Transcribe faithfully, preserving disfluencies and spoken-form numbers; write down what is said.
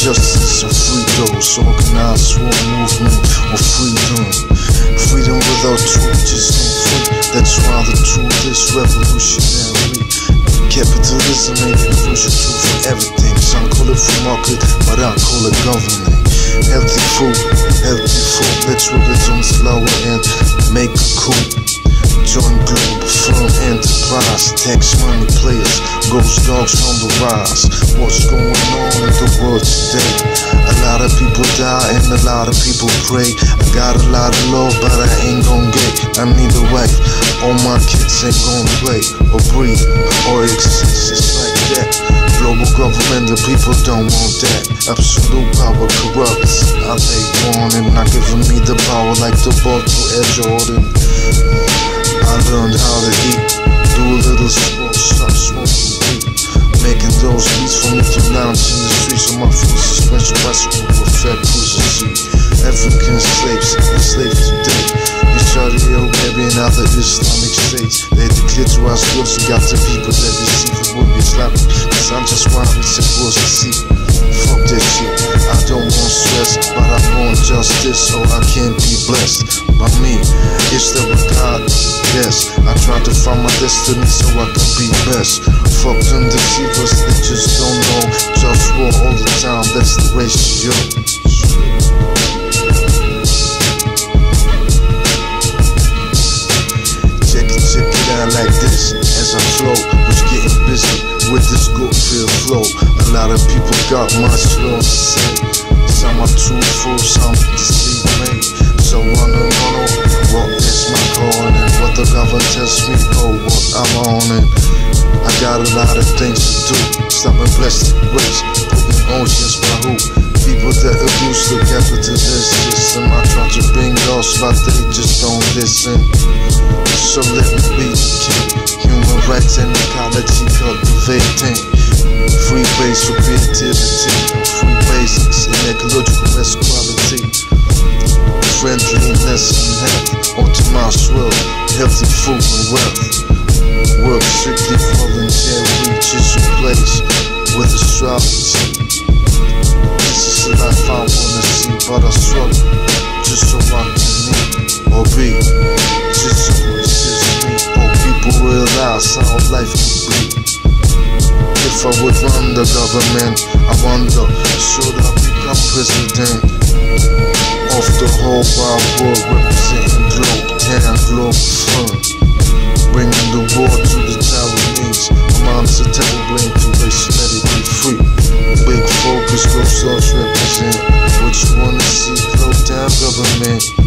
justice and free those, organized war movement or freedom. Freedom without truth just no free. That's why the truth is revolutionary. Capitalism ain't universal truth for everything. Some call it free market, but I call it government. Healthy food, healthy food. Let's work it on slower and make a coup. Join GLOBALFIRM enterprise. Tax money players, GhostDogz on the rise. What's going on in the world today? A lot of people die and a lot of people pray. I got a lot of love, but I ain't gon' get. I need a wife. All my kids ain't gon' play or breathe or exist. It's like that. Global government, the people don't want that. Absolute power corrupts. I they want it, not giving me the power like the ball to Air Jordan. I learned how to eat, do a little sport, stop smoking weed, making those beats for me to lounge in the streets of my full suspension bicycle with fat cruiser seat. African slaves, enslaved today. You Saudi Arabia and other Islamic states. They declare to us girls and got the people that receive it would be Islamic. Cause I'm just wild, it's supposed to see. Fuck that shit, I don't want stress, but I want justice, so I can't be blessed by me. Is there a God? Yes, I try to find my destiny so I can be best. Fuck them deceivers, they just don't know. Just war all the time, that's the ratio. Check it, check it out like this as I flow, was getting busy with this good feel flow. A lot of people got much love to say. Some are truthful, some deceive me. So wanna know what is my calling and what the government tells me, oh what I'm on it. I got a lot of things to do. Stopping plastic waste, putting oceans by who? People that abuse the capitalist system. I try to bring laws, but they just don't listen. So let me be the king. Human rights and ecology cultivating. Free base for creativity, free basics in ecological equality. Friendliness and health, optimized world, healthy food and wealth. Work strictly voluntary, reaches a place with astrology. This is the life I wanna see, but I struggle just so I can meet or be. Just so it's just me, or people realize how life can be. If I would run the government, I wonder, should I become president of the whole wide world, representing Globe, and GLOBALFIRM, bringing the war to the Taiwanese. My mom's a terrible blame to race, let it be free. Big focus, GhostDogz represent. What you wanna see, close down government.